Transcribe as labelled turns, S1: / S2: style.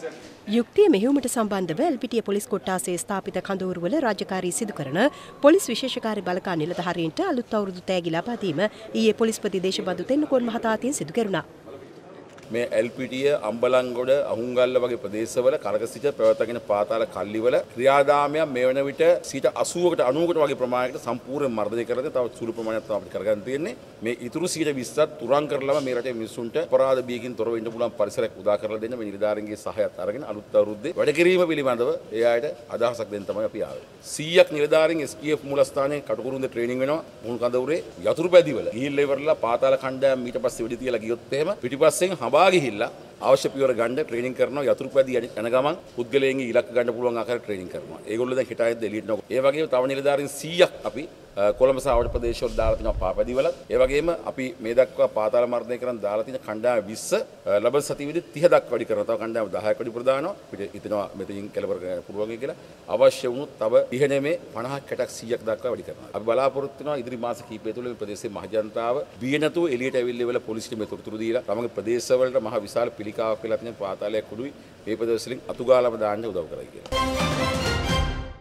S1: යුක්තිය මෙහෙයුමට සම්බන්ධව එල්පිටිය පොලිස් කොට්ටාසයේ ස්ථාපිත කඳවුරුවල රාජකාරී සිදු කරන පොලිස් විශේෂකාරී බලකා නිලධාරීන්ට අලුත් අවුරුදු තෑගි ලබා දීම ඊයේ පොලිස්පති දේශබන්දු තෙන්නකෝන් මහතා අතින් සිදු කෙරුණා.
S2: මේ එල්පිටිය අම්බලන්ගොඩ අහුංගල්ල වගේ ප්‍රදේශවල කරකසිත පැවතගෙන පාතාල කල්ලිවල ක්‍රියාදාමයක් මේ වන විට 80කට 90කට වගේ ප්‍රමාණයකට සම්පූර්ණ මර්ධනය කරලා තව සුළු ප්‍රමාණයක් තමයි අපිට කරගන්න තියෙන්නේ. මේ ඉතුරු 20ත් තුරන් කරලම මේ රටේ මිනිසුන්ට අපරාධ බියකින් තොරව ඉන්න පුළුවන් පරිසරයක් උදා කරලා දෙන්න මේ නිලධාරීන්ගේ සහයත් අරගෙන අලුත් අවුරුද්දේ වැඩ කිරීම පිළිබඳව ඒ අයට අදහසක් දෙන්න තමයි අපි ආවේ. 100ක් නිලධාරීන් SKF මූලස්ථානයේ කටුකුරුන්ද ට්‍රේනින් වෙනවා මුල් කඳවුරේ යතුරුපැදිවල. ගිහිල්ලා ඉවරලා පාතාල කණ්ඩායම් ඊට පස්සේ වෙඩි තියලා ගියොත් එහෙම පිටිපස්සෙන් හඹා ගිහිල්ලා අවශ්‍ය පියවර ගන්න ට්‍රේනින් කරනවා යතුරුපැදි යන ගමන් පුද්ගලයන්ගේ ඉලක්ක ගන්න පුළුවන් ආකාරයට ට්‍රේනින් කරනවා. ඒගොල්ලෝ දැන් හිටායෙත් එළියට නෝ. ඒ වගේම තව නිලධාරීන් 100ක් අපි කොළඹ සහ අවඩ ප්‍රදේශවල දාලා තිනවා පාපැදිවල. ඒ වගේම අපි මේ දක්වා පාතාල මර්ධනය කරන් දාලා තියෙන කණ්ඩායම 20 ලබන සතියේදී 30 දක්වා වැඩි කරනවා. තව කණ්ඩායම 10ක් වැඩි ප්‍රදානවා. අපිට හිතනවා මෙතනින් කෙලවර ගන්න පුළුවන් කියලා. අවශ්‍ය වුණොත් තව 30 නෙමේ 50ක් 60ක් 100ක් දක්වා වැඩි කරනවා. අපි බලාපොරොත්තු වෙනවා ඉදිරි මාස කිහිපය තුළ මේ ප්‍රදේශයේ මහජනතාව බිය නැතුව එළියට ඇවිල්ලා ඉවල පොලිසියට මේ තොරතුරු දීලා තමගේ ප්‍රදේශවලට මහ විශාල පිළිකාවක් වෙලා තියෙන පාතාලයක් උඩුයි මේ ප්‍රදේශවලින් අතුගාලම දාන්න උදව් කරයි කියලා.